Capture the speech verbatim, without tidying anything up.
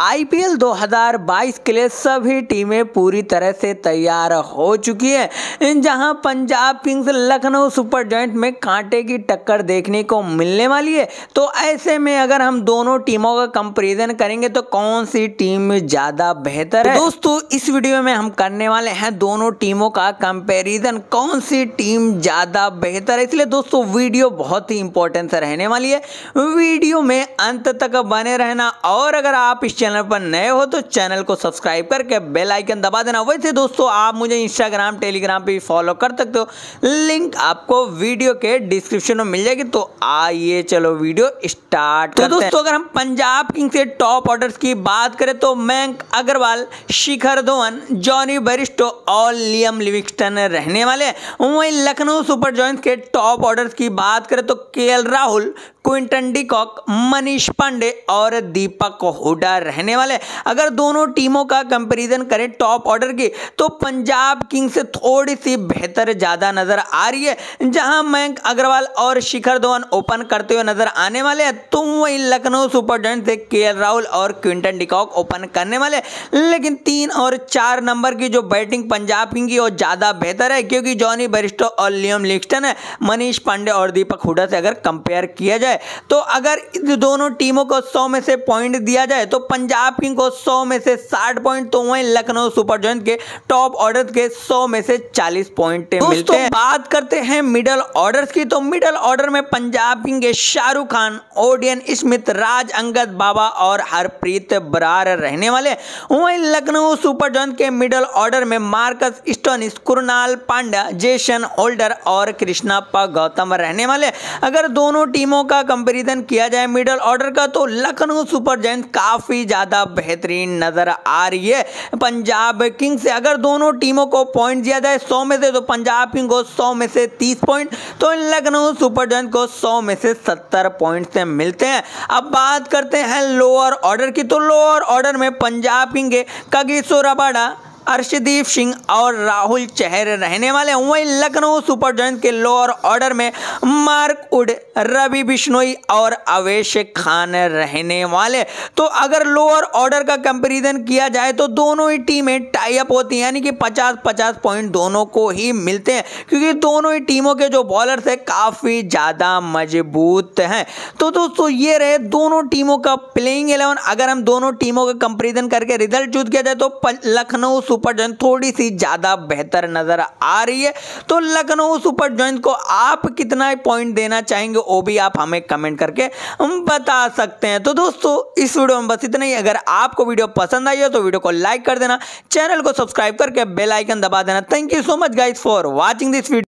IPL दो हज़ार बाईस के लिए सभी टीमें पूरी तरह से तैयार हो चुकी है, जहां Punjab Kings Lucknow super giant में कांटे की टक्कर देखने को मिलने वाली है। तो ऐसे में अगर हम दोनों टीमों का कंपैरिजन करेंगे तो कौन सी टीम ज्यादा बेहतर है। तो दोस्तों इस वीडियो में हम करने वाले हैं दोनों टीमों का कंपैरिजन, कौन सी टीम ज्यादा बेहतर है। इसलिए दोस्तों वीडियो बहुत ही इंपॉर्टेंट रहने वाली है, वीडियो में अंत तक बने रहना। और अगर आप इस चैनल पर नए हो तो चैनल को सब्सक्राइब करके बेल आइकन दबा देना। वैसे दोस्तों आप मुझे इंस्टाग्राम टेलीग्राम पे भी फॉलो कर सकते हो, लिंक आपको वीडियो के डिस्क्रिप्शन में मिल जाएगी। तो आइए चलो वीडियो स्टार्ट करते हैं। तो दोस्तों अगर हम पंजाब किंग्स के टॉप ऑर्डर्स की बात करें तो मयंक अग्रवाल, शिखर धवन, जॉनी बेयरस्टो और लियम लिविंगस्टन रहने वाले हैं। वहीं लखनऊ सुपर जायंट्स के टॉप ऑर्डर्स की बात करें तो KL Rahul, Quinton de Kock, Manish Pandey और दीपक हुडा रहने वाले। अगर दोनों टीमों का कंपैरिजन करें टॉप ऑर्डर की तो पंजाब किंग्स से थोड़ी सी बेहतर ज्यादा नजर आ रही है, जहां मयंक अग्रवाल और शिखर धवन ओपन करते हुए नजर आने वाले हैं। तो वहीं लखनऊ सुपर जायंट्स से केएल राहुल और क्विंटन डी कॉक ओपन करने वाले। लेकिन तीन और चार नंबर की जो बैटिंग पंजाब किंग्स की वो ज्यादा बेहतर है, क्योंकि जॉनी बेयरस्टो और लियम लिविंगस्टन है, मनीष पांडे और दीपक हुडा से अगर कंपेयर किया जाए। तो अगर इन दोनों टीमों को सौ में से पॉइंट दिया जाए तो पंजाब किंग्स को सौ में से साठ पॉइंट, तो वहीं लखनऊ सुपर जायंट्स के टॉप ऑर्डर के सौ में से चालीस पॉइंट मिलते हैं। बात करते हैं मिडल ऑर्डर्स की, तो मिडल ऑर्डर में पंजाब किंग्स के शाहरुख खान, ओडियन स्मिथ, राज अंगद बाबा और हरप्रीत बरार रहने वाले। वहीं लखनऊ सुपर जायंट्स के मिडल ऑर्डर में Marcus Stoinis, Krunal Pandya, Jason Holder और कृष्णप्पा गौतम रहने वाले। अगर दोनों टीमों का कंपैरिजन किया जाए मिडल ऑर्डर का तो लखनऊ सुपर जायंट्स काफी ज्यादा बेहतरीन नजर आ रही है पंजाब किंग्स से। अगर दोनों टीमों को पॉइंट दिया जाए सौ में से तो पंजाब किंग्स को सौ में से तीस पॉइंट, तो लखनऊ सुपर जायंट्स को सौ में से सत्तर पॉइंट से मिलते हैं। अब बात करते हैं लोअर ऑर्डर की, तो लोअर ऑर्डर में पंजाब किंग्स के कागिसो रबाडा, अर्शदीप सिंह और राहुल चहर रहने वाले। वहीं लखनऊ सुपर जायंट्स के लोअर ऑर्डर में मार्क वुड, रवि बिश्नोई और अवेश खान रहने वाले। तो अगर लोअर ऑर्डर का कंपैरिजन किया जाए तो दोनों ही टीमें टाई अप होती हैं, यानी कि पचास पचास पॉइंट दोनों को ही मिलते हैं, क्योंकि दोनों ही टीमों के जो बॉलर्स है काफी ज्यादा मजबूत हैं। तो दोस्तों ये रहे दोनों टीमों का प्लेइंग इलेवन। अगर हम दोनों टीमों का कंपैरिजन करके रिजल्ट चूज किया जाए तो लखनऊ सुपर जायंट्स थोड़ी सी ज्यादा बेहतर नजर आ रही है। तो लखनऊ सुपर जायंट्स को आप कितना पॉइंट देना चाहेंगे वो भी आप हमें कमेंट करके बता सकते हैं। तो दोस्तों इस वीडियो में बस इतना ही। अगर आपको वीडियो पसंद आई हो तो वीडियो को लाइक कर देना, चैनल को सब्सक्राइब करके बेल आइकन दबा देना। Thank you so much guys for watching this video.